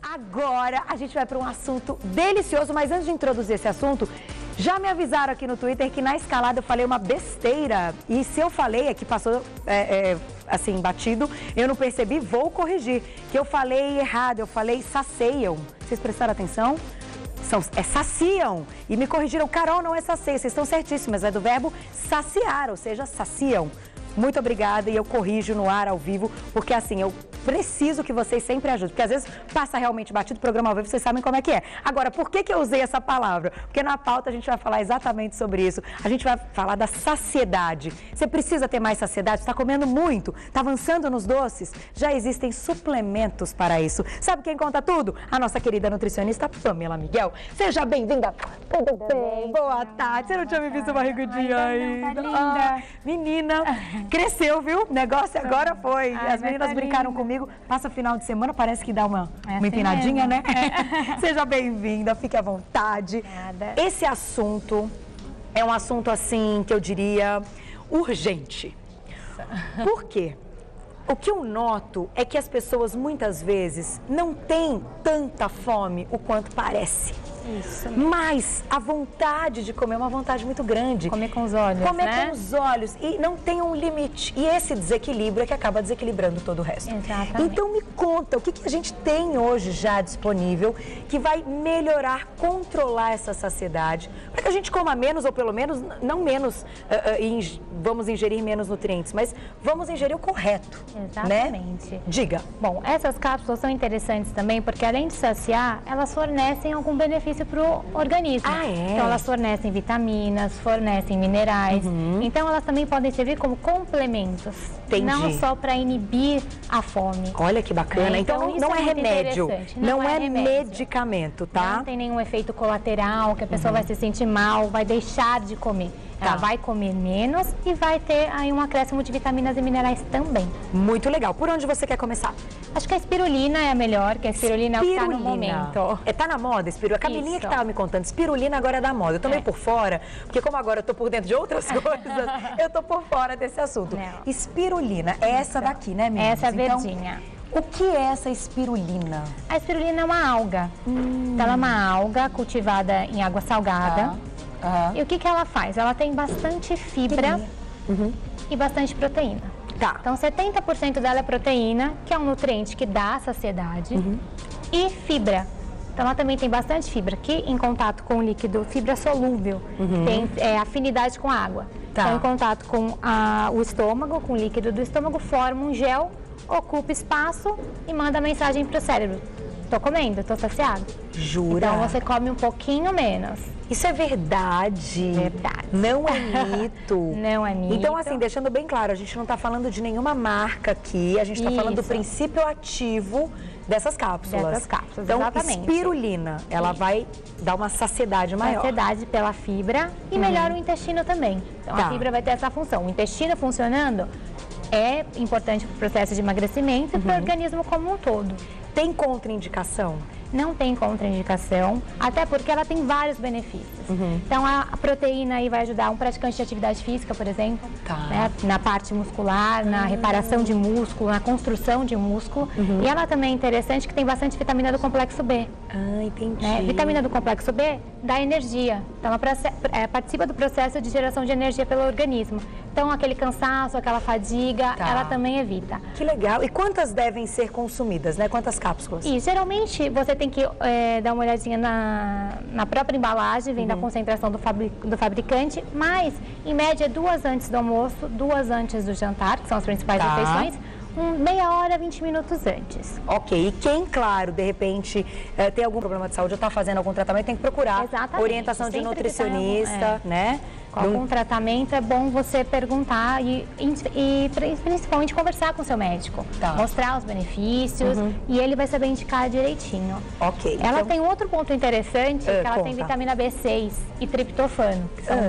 Agora a gente vai para um assunto delicioso, mas antes de introduzir esse assunto, já me avisaram aqui no Twitter que na escalada eu falei uma besteira. E se eu falei aqui, passou assim, batido, eu não percebi, vou corrigir. Que eu falei errado, eu falei saciam. Vocês prestaram atenção? É saciam. E me corrigiram, Carol, não é sacia, vocês estão certíssimas, é do verbo saciar, ou seja, saciam. Muito obrigada e eu corrijo no ar, ao vivo, porque assim, eu preciso que vocês sempre ajudem, porque às vezes passa realmente batido o programa ao vivo, vocês sabem como é que é. Agora, por que eu usei essa palavra? Porque na pauta a gente vai falar exatamente sobre isso. A gente vai falar da saciedade. Você precisa ter mais saciedade, está comendo muito, está avançando nos doces? Já existem suplementos para isso. Sabe quem conta tudo? A nossa querida nutricionista Pamela Miguel. Seja bem-vinda. Tudo bem? Boa tarde. Você não tinha me visto barrigudinha ainda? Tá linda. Menina, cresceu, viu? O negócio agora foi. As meninas brincaram comigo. Passa final de semana, parece que dá uma empinadinha, né? Seja bem-vinda, fique à vontade. Nada. Esse assunto é um assunto, assim, que eu diria urgente. Por quê? O que eu noto é que as pessoas, muitas vezes, não têm tanta fome o quanto parece. Isso. Mas a vontade de comer é uma vontade muito grande. Comer com os olhos, Comer né? com os olhos e não tem um limite. E esse desequilíbrio é que acaba desequilibrando todo o resto. Exatamente. Então me conta, o que a gente tem hoje já disponível que vai melhorar, controlar essa saciedade, para que a gente coma menos, ou pelo menos, não menos, vamos ingerir menos nutrientes, mas vamos ingerir o correto. Exatamente. Né? Diga. Bom, essas cápsulas são interessantes também porque além de saciar, elas fornecem algum benefício para o organismo. Ah, é? Então elas fornecem vitaminas, fornecem minerais. Então elas também podem servir como complementos. Entendi. Não só para inibir a fome. Olha que bacana. Então isso não é muito remédio, interessante. não é remédio. medicamento, tá? Não tem nenhum efeito colateral, que a pessoa vai se sentir mal, vai deixar de comer. Ela vai comer menos e vai ter aí um acréscimo de vitaminas e minerais também. Muito legal. Por onde você quer começar? Acho que a espirulina é a melhor, que a espirulina é o que tá no momento. Tá na moda, espirulina? A Camilinha Isso. que tava me contando, espirulina agora é da moda. Eu tô meio por fora, porque como agora eu tô por dentro de outras coisas, eu tô por fora desse assunto. Não. Espirulina, é essa daqui, né, meninas? Essa é a Então, verdinha. o que é essa espirulina? A espirulina é uma alga. Então, ela é uma alga cultivada em água salgada. E o que ela faz? Ela tem bastante fibra e bastante proteína. Tá. Então, 70% dela é proteína, que é um nutriente que dá saciedade, e fibra. Então, ela também tem bastante fibra, que em contato com o líquido, fibra solúvel, tem afinidade com a água. Tá. Então, em contato com o estômago, com o líquido do estômago, forma um gel, ocupa espaço e manda mensagem para o cérebro. Tô comendo, tô saciado. Jura? Então, você come um pouquinho menos. Isso é verdade. Verdade. Não é mito. Não é mito. Então, assim, deixando bem claro, a gente não está falando de nenhuma marca aqui, a gente está falando do princípio ativo dessas cápsulas. Dessas cápsulas, então, exatamente. espirulina, ela vai dar uma saciedade maior. Saciedade pela fibra e melhora o intestino também. Então, a fibra vai ter essa função. O intestino funcionando é importante para o processo de emagrecimento e para o organismo como um todo. Tem contraindicação? Não tem contraindicação, até porque ela tem vários benefícios. Então, a proteína aí vai ajudar um praticante de atividade física, por exemplo, né, na parte muscular, na reparação de músculo, na construção de músculo. E ela também é interessante que tem bastante vitamina do complexo B. Ah, entendi. Né? Vitamina do complexo B dá energia, então ela participa do processo de geração de energia pelo organismo. Então, aquele cansaço, aquela fadiga, ela também evita. Que legal. E quantas devem ser consumidas, né? Quantas cápsulas? E geralmente você tem que dar uma olhadinha na própria embalagem, vem da concentração do fabricante, mas em média 2 antes do almoço, 2 antes do jantar, que são as principais refeições, meia hora, 20 minutos antes. Ok, e quem, claro, de repente tem algum problema de saúde ou está fazendo algum tratamento, tem que procurar orientação de nutricionista, né? Com algum tratamento é bom você perguntar e principalmente conversar com o seu médico. Mostrar os benefícios e ele vai saber indicar direitinho. Ok. Ela tem um outro ponto interessante, que ela tem vitamina B6 e triptofano, que são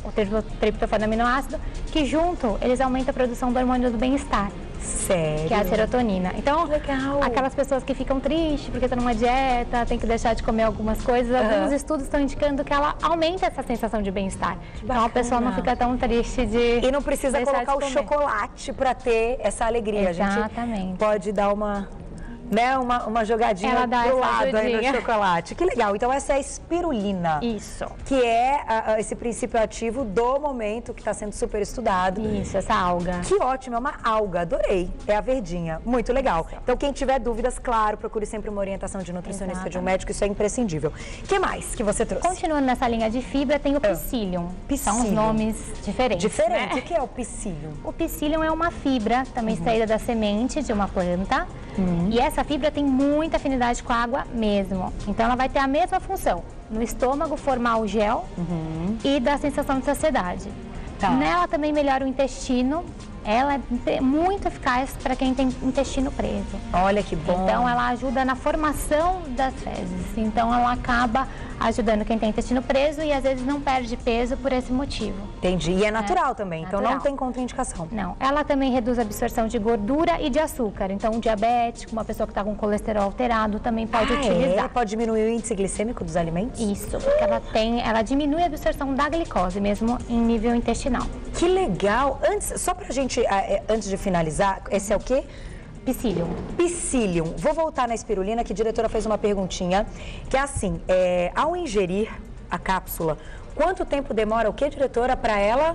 o triptofano aminoácido, que junto eles aumentam a produção do hormônio do bem-estar. Sério? Que é a serotonina. Então, aquelas pessoas que ficam tristes porque estão numa dieta, tem que deixar de comer algumas coisas, alguns estudos estão indicando que ela aumenta essa sensação de bem-estar. Então, a pessoa não fica tão triste de E não precisa colocar o chocolate para ter essa alegria. Exatamente. A gente pode dar uma né, uma jogadinha Ela dá pro essa lado aí no ajudinha. chocolate. Que legal. Então essa é a espirulina. Isso. Que é esse princípio ativo do momento que está sendo super estudado. Isso, essa alga. Que ótimo, é uma alga, adorei. É a verdinha, muito legal. Então quem tiver dúvidas, claro, procure sempre uma orientação de nutricionista, de um médico, isso é imprescindível. O que mais que você trouxe? Continuando nessa linha de fibra, tem o psyllium. São os nomes diferentes. Diferente? Né? O que é o psyllium? O psyllium é uma fibra, também extraída da semente de uma planta. E essa fibra tem muita afinidade com a água mesmo. Então ela vai ter a mesma função. No estômago, formar o gel e dar a sensação de saciedade. Tá. Nela também melhora o intestino. Ela é muito eficaz para quem tem intestino preso. Olha que bom. Então ela ajuda na formação das fezes. Então ela acaba ajudando quem tem intestino preso e às vezes não perde peso por esse motivo. Entendi. E é natural também, então Natural. não tem contraindicação. Não, ela também reduz a absorção de gordura e de açúcar. Então, um diabético, uma pessoa que está com colesterol alterado, também pode utilizar. É? Pode diminuir o índice glicêmico dos alimentos? Isso, porque ela diminui a absorção da glicose, mesmo em nível intestinal. Que legal! Só pra gente, antes de finalizar, esse é o quê? Psyllium. Psyllium. Vou voltar na espirulina, que a diretora fez uma perguntinha, que é assim, ao ingerir a cápsula, quanto tempo demora o quê, diretora, para ela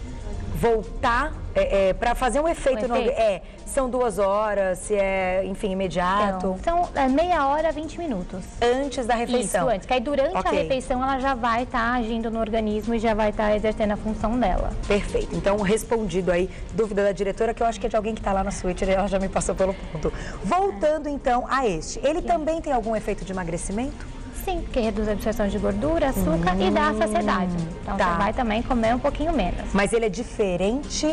voltar, para fazer um efeito no organismo? São 2 horas, se é, enfim, imediato? Então, são meia hora, 20 minutos. Antes da refeição? Isso, antes. Que aí durante a refeição ela já vai estar agindo no organismo e já vai estar exercendo a função dela. Perfeito. Então, respondido aí, dúvida da diretora, que eu acho que é de alguém que está lá na suíte, ela já me passou pelo ponto. Voltando então a este, ele também tem algum efeito de emagrecimento? Sim, porque reduz a absorção de gordura, açúcar e dá a saciedade. Então você vai também comer um pouquinho menos. Mas ele é diferente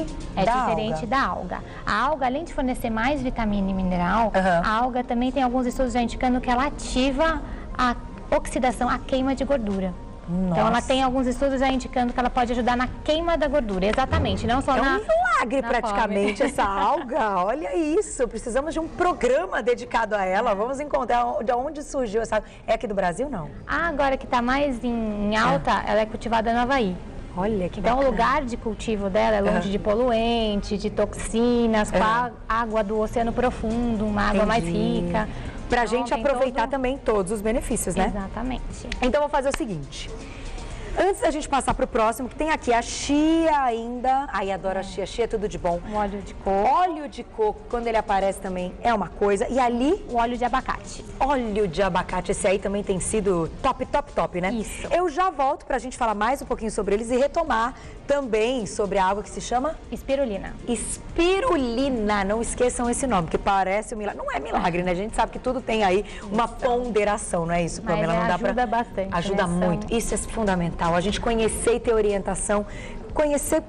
da alga. A alga, além de fornecer mais vitamina e mineral, a alga também tem alguns estudos já indicando que ela ativa a oxidação, a queima de gordura. Nossa. Então ela tem alguns estudos já indicando que ela pode ajudar na queima da gordura, exatamente, não só um milagre praticamente fome. Essa alga, olha isso, precisamos de um programa dedicado a ela, vamos encontrar de onde surgiu essa, é aqui do Brasil não? Agora que está mais em alta, ela é cultivada no Havaí. Olha que Então bacana. O lugar de cultivo dela é longe de poluente, de toxinas, com a água do oceano profundo, uma água mais rica. Pra gente aproveitar também todos os benefícios, né? Exatamente. Então, vou fazer o seguinte. Antes da gente passar pro próximo, que tem aqui a chia ainda. Ai, adoro a chia. Chia é tudo de bom. O óleo de coco. Óleo de coco, quando ele aparece também, é uma coisa. E ali, o óleo de abacate. Óleo de abacate. Esse aí também tem sido top, né? Isso. Eu já volto pra gente falar mais um pouquinho sobre eles e retomar também sobre a água que se chama? Espirulina. Espirulina. Não esqueçam esse nome, que parece um milagre. Não é milagre, né? A gente sabe que tudo tem aí uma ponderação, não é isso, Pamela? Mas não dá ajuda bastante. Ajuda muito. Isso é fundamental. A gente conhecer e ter orientação, conhecer,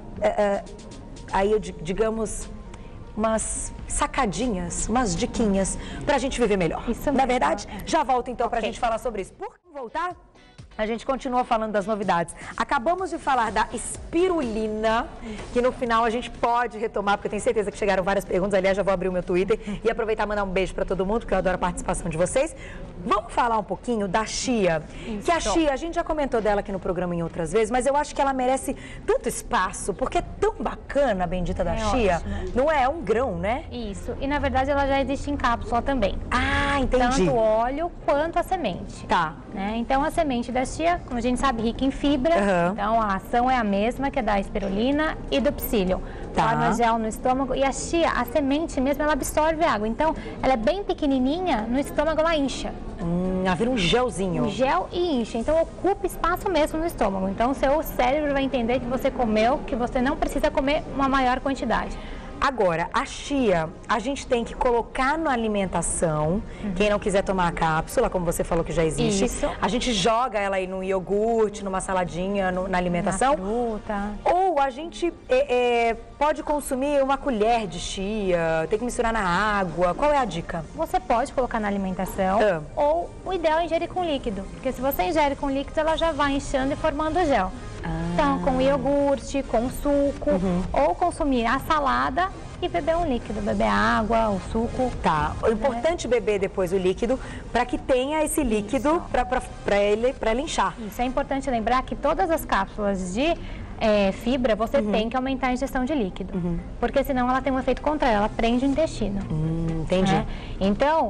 aí, digamos, umas sacadinhas, umas diquinhas pra gente viver melhor. Isso não é mesmo. verdade? Já volto então pra gente falar sobre isso. Por voltar, a gente continua falando das novidades. Acabamos de falar da espirulina, que no final a gente pode retomar, porque eu tenho certeza que chegaram várias perguntas. Aliás, já vou abrir o meu Twitter e aproveitar e mandar um beijo para todo mundo, porque eu adoro a participação de vocês. Vamos falar um pouquinho da chia. Isso. Que a chia, a gente já comentou dela aqui no programa em outras vezes, mas eu acho que ela merece tanto espaço, porque é tão bacana a bendita da chia. Ótimo. Não é? É um grão, né? Isso. E na verdade ela já existe em cápsula também. Ah, entendi. Tanto o óleo quanto a semente. Tá. Né? Então a semente da chia, como a gente sabe, rica em fibra. Então a ação é a mesma, que é da espirulina e do psyllium. Forma gel no estômago. E a chia, a semente mesmo, ela absorve água. Então ela é bem pequenininha, no estômago ela incha. Ela vira um gelzinho. Um gel e incha. Então ocupa espaço mesmo no estômago. Então o seu cérebro vai entender que você comeu, que você não precisa comer uma maior quantidade. Agora, a chia, a gente tem que colocar na alimentação, quem não quiser tomar a cápsula, como você falou que já existe. Isso. A gente joga ela aí no iogurte, numa saladinha, na alimentação. Na fruta. Ou a gente pode consumir uma colher de chia, tem que misturar na água. Qual é a dica? Você pode colocar na alimentação, ou o ideal é ingerir com líquido. Porque se você ingere com líquido, ela já vai inchando e formando gel. Então, com iogurte, com suco, ou consumir a salada e beber um líquido, beber água, o suco. Tá, o importante é beber depois o líquido para que tenha esse líquido para ele inchar. Isso, é importante lembrar que todas as cápsulas de fibra, você tem que aumentar a ingestão de líquido, porque senão ela tem um efeito contrário, ela prende o intestino. Entendi. Né? Então,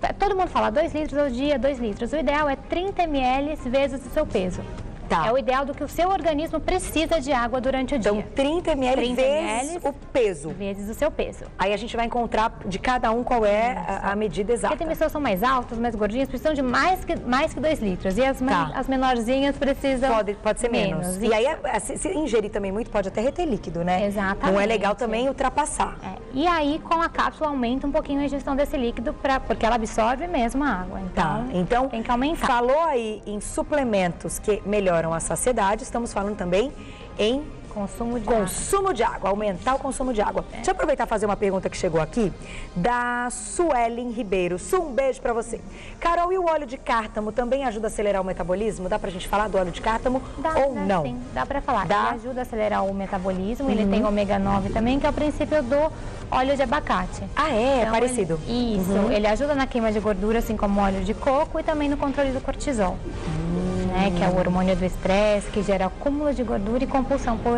todo mundo fala 2 litros ao dia, 2 litros. O ideal é 30 ml vezes o seu peso. Tá. É o ideal do que o seu organismo precisa de água durante o dia. Então, 30 ml vezes o peso. Vezes o seu peso. Aí a gente vai encontrar de cada um qual é a medida exata. Porque tem pessoas que são mais altas, mais gordinhas, precisam de mais que 2 litros. E as menorzinhas precisam Pode ser menos. E aí, se ingerir também muito, pode até reter líquido, né? Exatamente. Não é legal também ultrapassar. E aí, com a cápsula, aumenta um pouquinho a ingestão desse líquido, porque ela absorve mesmo a água. Então tem que aumentar. Falou aí em suplementos que melhoram a saciedade, estamos falando também em consumo de água, aumentar o consumo de água. Deixa eu aproveitar e fazer uma pergunta que chegou aqui, da Suelen Ribeiro. Um beijo pra você. Carol, e o óleo de cártamo também ajuda a acelerar o metabolismo? Dá pra gente falar do óleo de cártamo ou não? Sim, dá pra falar. Ele ajuda a acelerar o metabolismo, ele tem ômega 9 também, que é o princípio do óleo de abacate. Ah, é? Então, é parecido? Ele ajuda na queima de gordura, assim como o óleo de coco, e também no controle do cortisol. Que é o hormônio do estresse, que gera acúmulo de gordura e compulsão por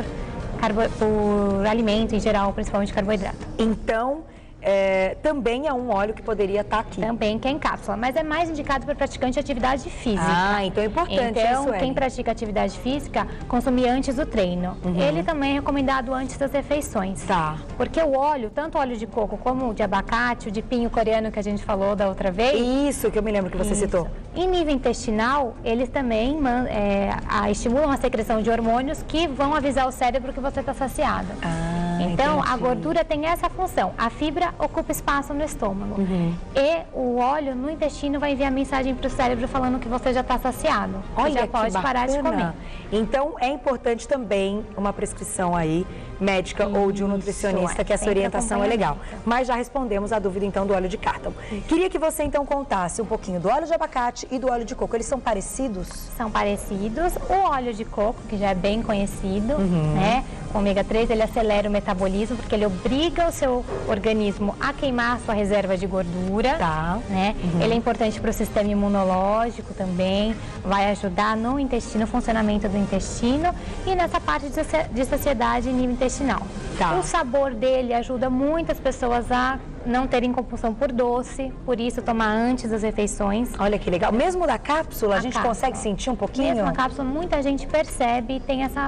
alimento em geral, principalmente carboidrato. Então, também é um óleo que poderia estar aqui. Também, que é em cápsula, mas é mais indicado para praticante de atividade física. Então é importante isso. Então, quem pratica atividade física, consumir antes do treino. Ele também é recomendado antes das refeições. Porque o óleo, tanto o óleo de coco como o de abacate, o de pinho coreano que a gente falou da outra vez. Isso, que eu me lembro que você citou. Em nível intestinal, eles também estimulam a secreção de hormônios que vão avisar o cérebro que você está saciado. Então, a gordura tem essa função. A fibra ocupa espaço no estômago. E o óleo no intestino vai enviar mensagem para o cérebro falando que você já está saciado. Olha, já pode parar de comer. Então, é importante também uma prescrição aí médica ou de um nutricionista, que essa orientação é legal. Mas já respondemos a dúvida, então, do óleo de cártamo. Queria que você, então, contasse um pouquinho do óleo de abacate e do óleo de coco. Eles são parecidos? São parecidos. O óleo de coco, que já é bem conhecido, né? O ômega 3, ele acelera o metabolismo, porque ele obriga o seu organismo a queimar a sua reserva de gordura. Né? Ele é importante para o sistema imunológico também, vai ajudar no intestino, funcionamento do intestino e nessa parte de saciedade em nível intestinal. O sabor dele ajuda muitas pessoas a não terem compulsão por doce, por isso tomar antes das refeições. Olha que legal. Mesmo da cápsula, a gente consegue sentir um pouquinho? Mesmo a cápsula, muita gente percebe e tem essa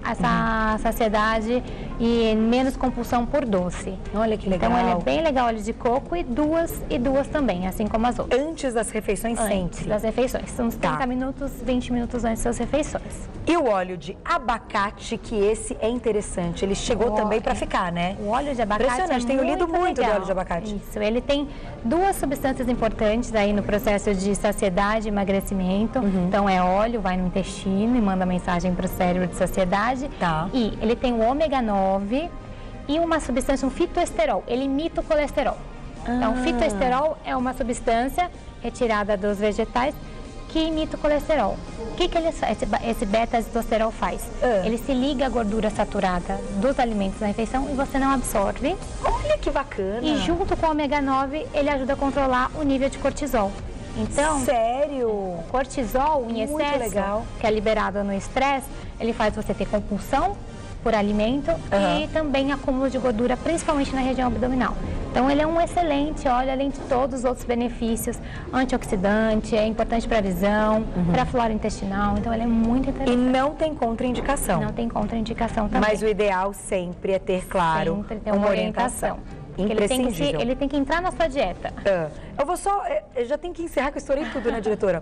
saciedade e menos compulsão por doce. Olha que legal. Então, ele é bem legal, óleo de coco e duas também, assim como as outras. Antes das refeições sempre? Antes das refeições. São uns 30 minutos, 20 minutos antes das refeições. E o óleo de abacate, que esse é interessante. Ele chegou também para ficar, né? O óleo de abacate impressionante, tenho lido muito do óleo de abacate. Isso, ele tem 2 substâncias importantes aí no processo de saciedade e emagrecimento. Então, é óleo, vai no intestino e manda mensagem para o cérebro de saciedade. E ele tem o ômega 9 e uma substância, um fitoesterol. Ele imita o colesterol. Então, o fitoesterol é uma substância retirada dos vegetais que imita o colesterol. O que esse beta-acidosterol faz? Ele se liga à gordura saturada dos alimentos na refeição e você não absorve. Olha que bacana! E junto com o ômega 9, ele ajuda a controlar o nível de cortisol. Então, sério? O cortisol em excesso, que é liberado no estresse, ele faz você ter compulsão por alimento e também acúmulo de gordura, principalmente na região abdominal. Então, ele é um excelente óleo, além de todos os outros benefícios, antioxidante, é importante para a visão, para a flora intestinal, então ele é muito interessante. E não tem contraindicação? Não tem contraindicação também. Mas o ideal sempre é ter, claro, sempre ter uma orientação. Ele tem que entrar na sua dieta. Eu vou só... Eu já tenho que encerrar, que eu estourei tudo, né, diretora?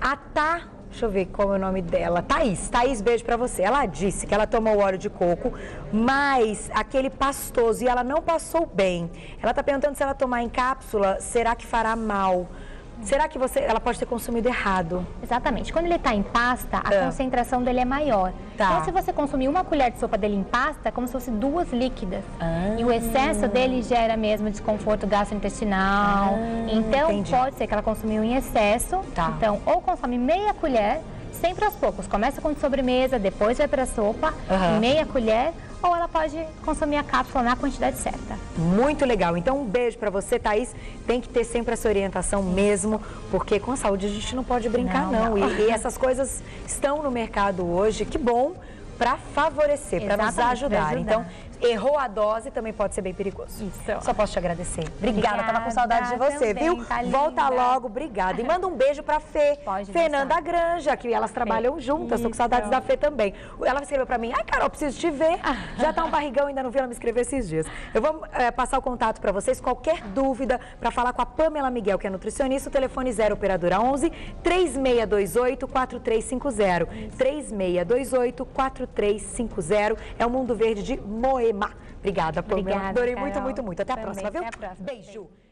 Deixa eu ver qual é o nome dela. Thaís, beijo pra você. Ela disse que ela tomou o óleo de coco, mas aquele pastoso, e ela não passou bem. Ela tá perguntando se ela tomar em cápsula, será que fará mal? Será que ela pode ter consumido errado? Exatamente. Quando ele está em pasta, a concentração dele é maior. Então, se você consumir uma colher de sopa dele em pasta, é como se fosse 2 líquidas. E o excesso dele gera mesmo desconforto gastrointestinal. Então, pode ser que ela consumiu em excesso. Então, ou consome meia colher, sempre aos poucos. Começa com sobremesa, depois vai para a sopa, meia colher. Ou ela pode consumir a cápsula na quantidade certa. Muito legal. Então, um beijo pra você, Thaís. Tem que ter sempre essa orientação mesmo, porque com a saúde a gente não pode brincar, não. E essas coisas estão no mercado hoje. Que bom, para favorecer, para nos ajudar. Então, errou a dose, também pode ser bem perigoso. Isso. Só posso te agradecer. Obrigada, tava com saudade de você, também, viu? tá Volta linda. logo, obrigada. E manda um beijo pra Fê, Pode Fernanda deixar. Granja, que elas trabalham juntas, tô com saudades da Fê também. Ela escreveu pra mim, ai Carol, preciso te ver. Já tá um barrigão, ainda não vi ela me escrever esses dias. Eu vou passar o contato pra vocês, qualquer dúvida, pra falar com a Pamela Miguel, que é nutricionista, o telefone 0 operadora 11 3628 4350. 3628 4350. É o Mundo Verde de Moema. Obrigada, Pamela. Obrigada, Adorei Carol. muito, muito, muito. Até a Também, próxima, viu? até a próxima. Beijo.